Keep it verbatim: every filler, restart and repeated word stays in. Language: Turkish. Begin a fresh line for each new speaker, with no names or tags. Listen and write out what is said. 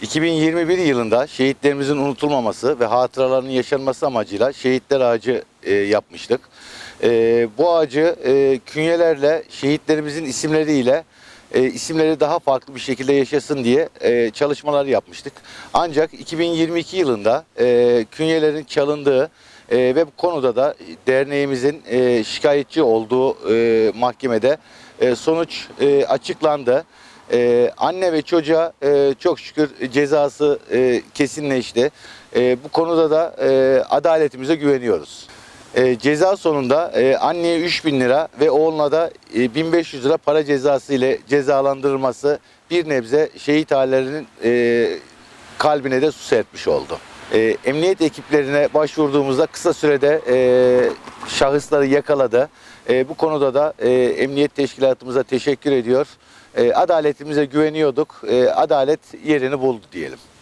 iki bin yirmi bir yılında şehitlerimizin unutulmaması ve hatıralarının yaşanması amacıyla şehitler ağacı e, yapmıştık. E, bu ağacı e, künyelerle, şehitlerimizin isimleriyle e, isimleri daha farklı bir şekilde yaşasın diye e, çalışmalar yapmıştık. Ancak iki bin yirmi iki yılında e, künyelerin çalındığı e, ve bu konuda da derneğimizin e, şikayetçi olduğu e, mahkemede e, sonuç e, açıklandı. Ee, anne ve çocuğa e, çok şükür cezası e, kesinleşti. E, bu konuda da e, adaletimize güveniyoruz. E, ceza sonunda e, anneye üç bin lira ve oğluna da e, bin beş yüz lira para cezası ile cezalandırılması bir nebze şehit ailelerinin e, kalbine de su serpmiş oldu. E, emniyet ekiplerine başvurduğumuzda kısa sürede e, şahısları yakaladı. E, bu konuda da e, emniyet teşkilatımıza teşekkür ediyor. E, adaletimize güveniyorduk. E, adalet yerini buldu diyelim.